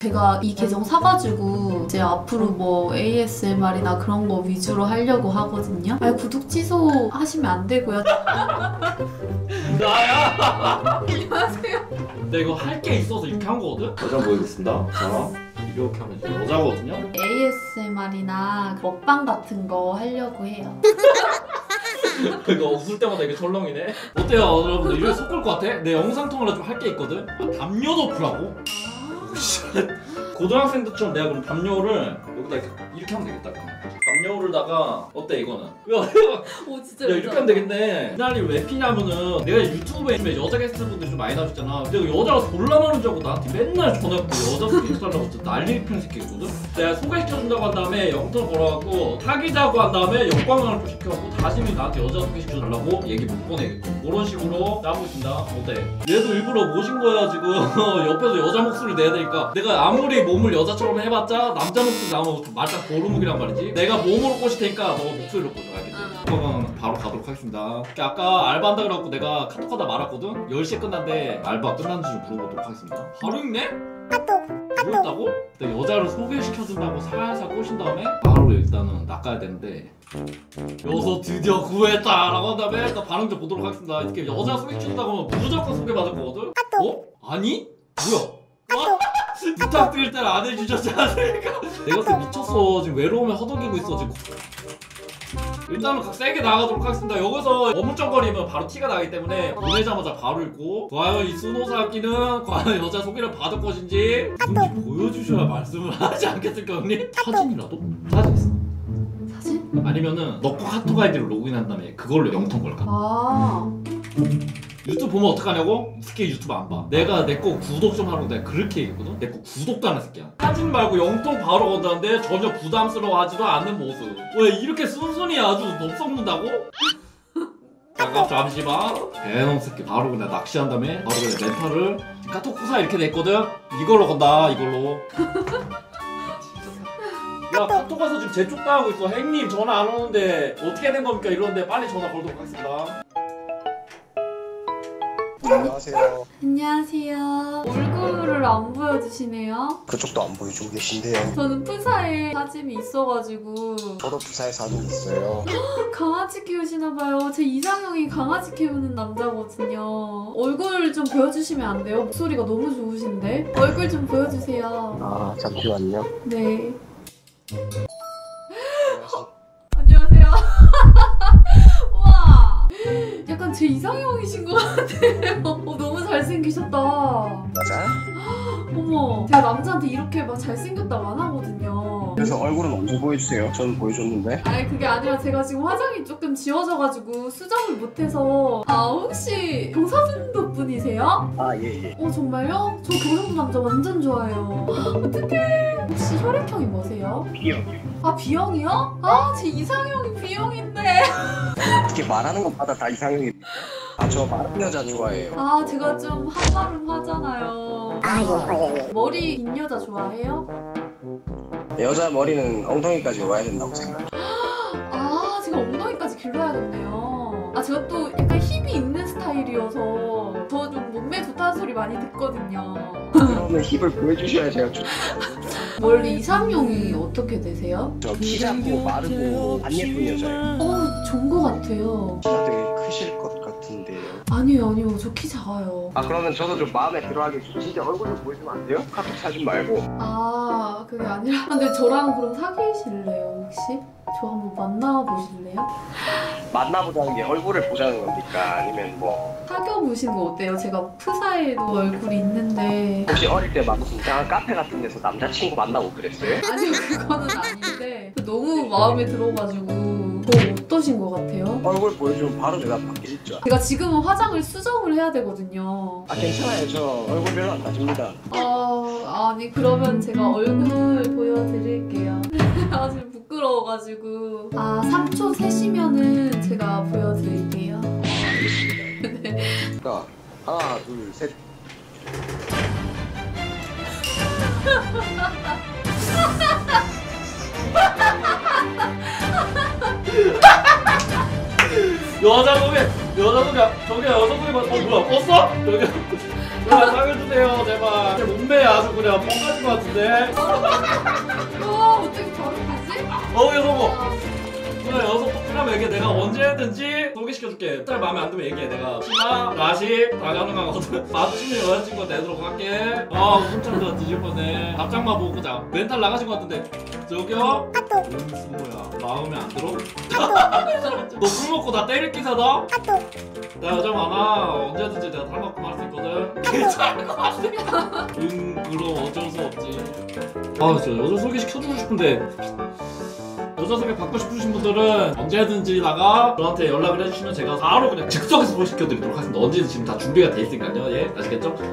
제가 이 계정 사가지고 이제 앞으로 뭐 ASMR이나 그런 거 위주로 하려고 하거든요. 아니, 구독 취소 하시면 안 되고요. 나야! 안녕하세요. 내가 이거 할 게 있어서 이렇게 한 거거든? 여자 보이겠습니다. 자, 이렇게 하면 이제 여자거든요? ASMR이나 먹방 같은 거 하려고 해요. 그러니까 웃을 때마다 이게 철렁이네? 어때요 여러분들? 이렇게 속 끌 것 같아? 내 영상통화를 좀 할 게 있거든? 아, 담요 덮으라고? 고등학생들처럼 내가 그럼 담요를 여기다 이렇게 하면 되겠다. 담요를다가 어때 이거는? 오 진짜 야 이렇게 하면 되겠네. 이날이 왜 피냐면은 내가 유튜브에 여자 게스트분들이 좀 많이 나오셨잖아. 내가 여자가 졸라 많은 줄 알고 나한테 맨날 전화했고 여자 소개시켜달라고 진짜 난리 피는 새끼거든? 내가 소개시켜준다고 한 다음에 영통 걸어갖고 사귀자고 한 다음에 역광을 또 시켜갖고 다시는 나한테 여자 소개시켜달라고 얘기 못 보내겠고 그런 식으로 짜고 있습니다. 어때? 얘도 일부러 모신 거야 지금. 옆에서 여자 목소리를 내야 되니까 내가 아무리 몸을 여자처럼 해봤자 남자 목소리 나오면 말짝 보루묵이란 말이지. 내가 몸으로 꼬실 테니까 너 목소리로 꼬셔. 알겠지? 그거는 바로 가도록 하겠습니다. 아까 알바 한다 그래갖고 내가 카톡하다 말았거든? 10시에 끝난데 알바 끝났는지 좀 물어보도록 하겠습니다. 바로 읽네? 뭐였다고? 여자를 소개시켜준다고 살살 꼬신 다음에 바로 일단은 낚아야 되는데 여기서 드디어 구했다 라고 한 다음에 일단 반응 좀 보도록 하겠습니다. 이렇게 여자 소개시켜준다고 하면 무조건 소개받을 거거든? 어? 아니? 뭐야? 부탁드릴 때는 안 해주셨지 않습니까? 내가 그때 미쳤어. 지금 외로움에 허덕이고 있어 지금. 일단은 세게 나가도록 하겠습니다. 여기서 어물쩡거리면 바로 티가 나기 때문에 보내자마자 바로 읽고 과연 이 스노사끼는 과연 여자 소개를 받을 것인지 뭔지 보여주셔야 말씀을 하지 않겠습니까 형님? 사진이라도? 사진 있어. 사진? 아니면은 너거 카톡 아이디로 로그인한 다음에 그걸로 영통 걸까? 아 유튜브 보면 어떡하냐고? 이 새끼 유튜브 안 봐. 내가 내 거 구독 좀 하라고 내가 그렇게 얘기했거든? 내 거 구독도 안 한 새끼야. 사진 말고 영통 바로 건다는데 전혀 부담스러워하지도 않는 모습. 왜 이렇게 순순히 아주 높섞는다고? 잠시만. 개놈 새끼 바로 그냥 낚시한 다음에 바로 그냥 멘탈을 카톡 구사 이렇게 냈거든? 이걸로 건다 이걸로. 야 카톡 가서 지금 재촉당하고 있어. 행님 전화 안 오는데 어떻게 된 겁니까? 이러는데 빨리 전화 걸도록 하겠습니다. 안녕하세요. 안녕하세요. 얼굴을 안 보여주시네요. 그쪽도 안 보여주고 계신데요. 저는 프사에 사진이 있어가지고. 저도 부사에 사진 있어요. 강아지 키우시나봐요. 제 이상형이 강아지 키우는 남자거든요. 얼굴 좀 보여주시면 안 돼요? 목소리가 너무 좋으신데? 얼굴 좀 보여주세요. 아 잠시만요. 네. 안녕하세요. 우와. 약간 제 이상형이신 것 같아요. 너무 잘생기셨다. 맞아? 어머, 제가 남자한테 이렇게 막 잘생겼다고 안 하거든요. 그래서 얼굴은 언제 보여주세요? 저는 보여줬는데. 아니 그게 아니라 제가 지금 화장이 조금 지워져가지고 수정을 못해서. 아 혹시 경사분도 분이세요? 아 예예. 정말요? 저 경상도 남자 완전 좋아해요. 어떡해. 혹시 혈액형이 뭐세요? B형이요. 아 B형이요? 아 제 이상형이 B형인데. 어떻게 말하는 것마다 다 이상형입니까? 아 저 마른 여자 좋아해요. 아 제가 좀 한마름 하잖아요. 머리 긴 여자 좋아해요? 여자 머리는 엉덩이까지 와야 된다고 생각해요. 아 제가 엉덩이까지 길러야겠네요. 아 제가 또 약간 힙이 있는 스타일이어서 저 좀 몸매 좋다는 소리 많이 듣거든요. 그러면 힙을 보여주셔야 제가 좀... 원래 이상형이 어떻게 되세요? 저 키 작고 마르고 안 예쁜 여자예요. 좋은 것 같아요. 키가 되게 크실 것 같은데요. 아니요 저 키 작아요. 아 그러면 저도 좀 마음에 들어하게 진짜 얼굴 좀 보여주면 안 돼요? 카톡 사진 말고. 아 그게 아니라 근데 저랑 그럼 사귀실래요 혹시? 저 한번 만나보실래요? 만나보자는 게 얼굴을 보자는 겁니까? 아니면 뭐 사귀어보시는 거 어때요? 제가 프사에도 얼굴이 있는데. 혹시 어릴 때 막 이상한 카페 같은 데서 남자친구 만나고 그랬어요? 아니요 그거는 아닌데 너무 마음에 들어가지고. 어떠신 것 같아요? 얼굴 보여주면 바로 대답 받겠죠. 제가 지금은 화장을 수정을 해야 되거든요. 아 괜찮아요. 저 얼굴 별로 안 따집니다. 아니 그러면 제가 얼굴 보여드릴게요. 아 지금 부끄러워가지고. 3초 세시면은 제가 보여드릴게요. 알겠습니다. 네. 그러니까 하나 둘 셋. 여자 소개 저기 여자 소개 뭐야 껐어? 여기 제발 사귀어주세요 제발. 제 몸매 아주 그냥 뻥까진 것 같은데. 어떻게 결혼하지? 여보. 그래 여기서 똑똑하면 얘기해. 내가 언제든지 소개시켜줄게. 딸 마음에 안 들면 얘기해. 내가 치마, 라시 다 가능하거든. 맞춤의 여자친구 내도록 할게. 손잡자 뒤질 뻔해. 답장만 보고 자. 멘탈 나가신 것 같은데. 저기요? 스모야 마음에 안 들어? 너 술 먹고 나 때릴 기사다? 나 여자 많아. 언제든지 내가 탈바꿈 할 수 있거든. 괜찮을 것 같아. 그럼 어쩔 수 없지. 진짜 여자 소개시켜주고 싶은데 여자 소개 받고 싶으신 분들은 언제든지다가 저한테 연락을 해주시면 제가 바로 그냥 즉석에서 소개시켜드리도록 하겠습니다. 언제든지 지금 다 준비가 돼 있으니까요. 예? 아시겠죠?